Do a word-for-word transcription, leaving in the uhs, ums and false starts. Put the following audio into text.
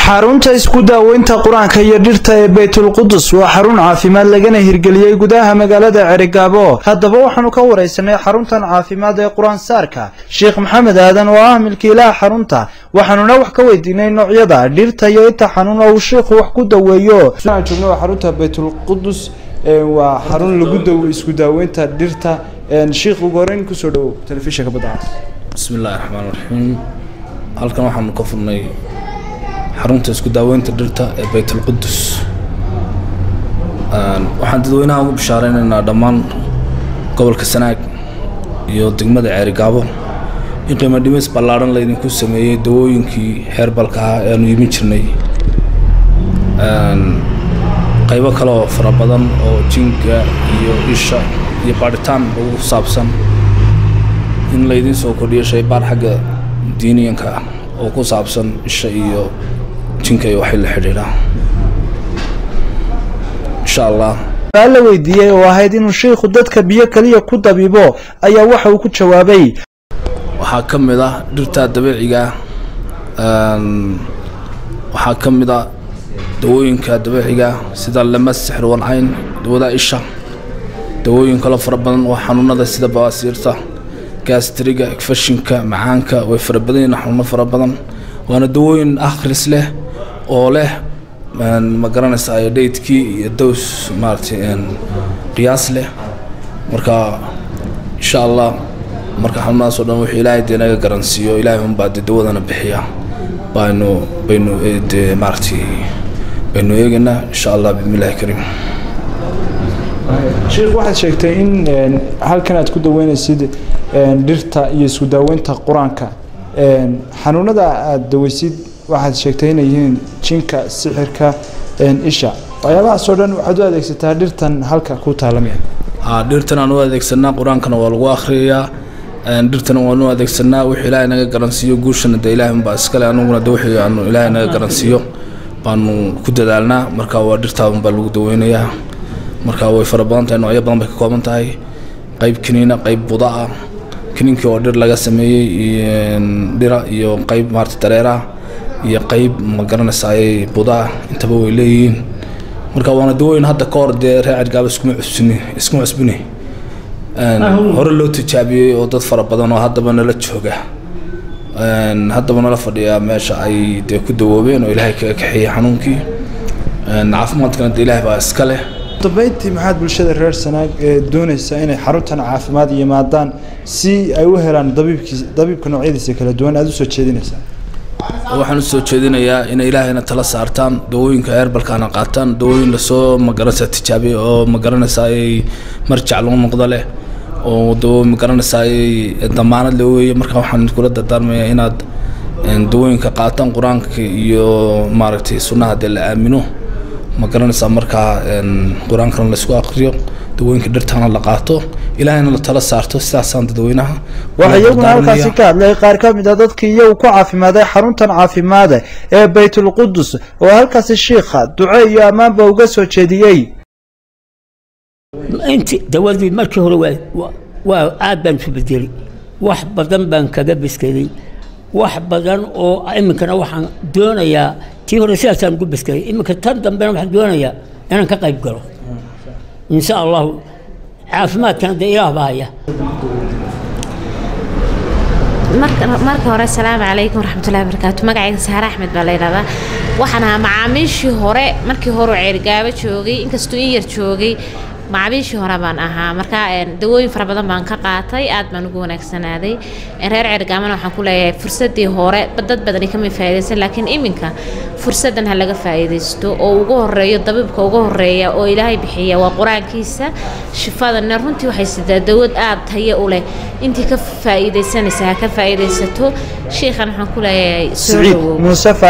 xarunta isku daaweynta quraanka iyo dhirta ee Baytul Qudus waa xarun caafimaad lagana hirgeliyay gudaha magaalada Cerigabo. Haddaba waxaanu ka wareysanay xaruntan caafimaad ee Quraan Saarka Sheekh Maxamed Aadan oo ah milkiilaha xarunta. waxaanuna wax ka weydiinay noocyada dhirta iyo inta xanuun oo sheekhu wax ku daweeyo. Waxaan joognaa xarunta Baytul Qudus waa xarun lagu daweeyo isku daaweynta dhirta. Sheekh ugu horeyn ku soo dhaw telefishinka badda. Bismillahir Rahmanir Rahiim. halkan waxaan ka furnay xarunta isku daaweynta dhirta ee Baytul Qudus. aan waxaan dadweynaha ugu bishaareynaa dhammaan gobolka Sanaag iyo degmada Cerigabo in qiimo dhimis ballaaran la idinku sameeyay dawooyinkii heerbalka ah ee aanu iibin jirnay. aan qaybo kale oo fara badan oo jinka iyo isha iyo baaritaan ugu saabsan in la idin soo kordhiyo shay baar xagga diiniyanka ah oo ku saabsan isha iyo jinka iyo waxa la xiriira insha Allah. la weydiiyay oo ahayd inuu sheekhu dadka biyo kaliya ku dabiibo ayaa waxa uu ku jawaabay waxa kamid ah dhirta dabiiciga aan waxa kamid ah dawooyinka dabiiciga sida lama sixir wal ayn dawada isha dawooyin kala fara badan oo xanuunada sida baasiirta gastriga infectionka macaanka way fara badan xanuuno fara badan waana dawooyin akhris leh oo leh ma garanaysaa dheedkii iyo doos maartay in qiyaas leh marka insha Allah marka xanuunaas oo dhan wixii Ilaahay deenaga garansiyo Ilaahay un baad dawadana bixiya baynu baynu ee maartay baynu eegna insha Allah bismillahir karim. Sheekh waxaad sheegtay in halkan aad ku daweynaysid dhirta iyo isku daaweynta quraanka xanuunada aad daweysid waxaad sheegtay inay yihiin jinka sixirka isha waxyaabaha soo dhan waxaad u adeegsataa dhirtan halka ku taalamay ah dhirtan aan u adeegsanaa quraankana waa lagu akhriyaa dhirtan waan u adeegsanaa wixii Ilaahay naga garansiyo guushana de Ilaahay baa iska leh anuguna de wixii aanu Ilaahay naga garansiyo baanu ku dadaalnaa marka waa dhirta baa lagu daweynayaa marka way fara badan tahay noocyo badan bay ka kooban tahay qayb kiniina qayb buda ah kiniinka oo dhir laga sameeyay dhira iyo qayb maarta dareera iyo qayb ma garanaysaa buda intaba way leeyihiin marka waana dawooyin hadda ka hor dee Cerigabo isku cusbini isku cusbini aan hore loo tijaabiyay oo dad fara badan oo haddaba nala jooga aan haddaba nala fadhiya meesha ay de ku dawoobeen oo Ilaahay ka kaxiyay xanuunkii aan caafimaadkana de Ilaahay baa iska leh. Tabayntii maxaad bulshada reer Sanaag ee doonaysa inay xaruntan caafimaad yimaadaan si ay u helaan dabiibkii dabiibka noocyadiisa kala duwan aad u soo jeedinaysaa waxaan u soo jeedinayaa in Ilaahayna tala saartaan dawooyinka heerbalkaana qaataan dawooyin la soo magaranaysa tijaabiyo oo magaranaysa ay marjac loo noqdo leh oo dawo magaranaysa ay damaanad loo weeyo marka waxaan kula dardaarmayaa inaad dawooyinka qaataan quraanka iyo maaragtay sunnaha la aamino ma garanaysaa marka quraanka la isku akhriyo dawooyinka dhirtana la qaato Ilaahayna la tala saarto sidaasaan dadweynaha waxa iyaguna halkaas ka hadlay qaar ka mid ah dadkii iyagu ku caafimaaday xaruntan caafimaad ee Baytul Qudus oo halkaas sheekha duco iyo amaanba uga soo jeediyay intii dawadii markii hore waa aad baan ku bedelay wax badan baan kaga biskay wax badan oo iminkana waxaan doonayaa tii hore sidaasaan ugu biskay iminka tan dambena waxaan doonayaa inaan ka qayb galo insha Allah caafimaadkan de Ilaah baaya. marka marka hore assalaamu calaykum waraxmatullaahi wabarakaatuh magacayga Sahara Axmed baa la yiraahdaa waxaan ahaa macaamiishii hore markii hore Cerigabo joogay inkastoo in yar joogay macaamiishii hore baan ahaa marka dawooyin fara badan baan ka qaatay aad baan ugu wanaagsanaaday reer Cerigabo waxaan ku leeyahay fursadii hore dad badan ka faa'iideysan laakiin iminka fursadan ha laga faa'iideysto oo ugu horeeyo dabiibka ugu horeeya oo Ilaahay bixiya waa quraankiisa shifadana runtii waxay sidaa dawad aad tayo u leh intii ka faa'iideysanaysa ka faa'iideysato sheekhan waxaan ku leeyahay Saciid Muuse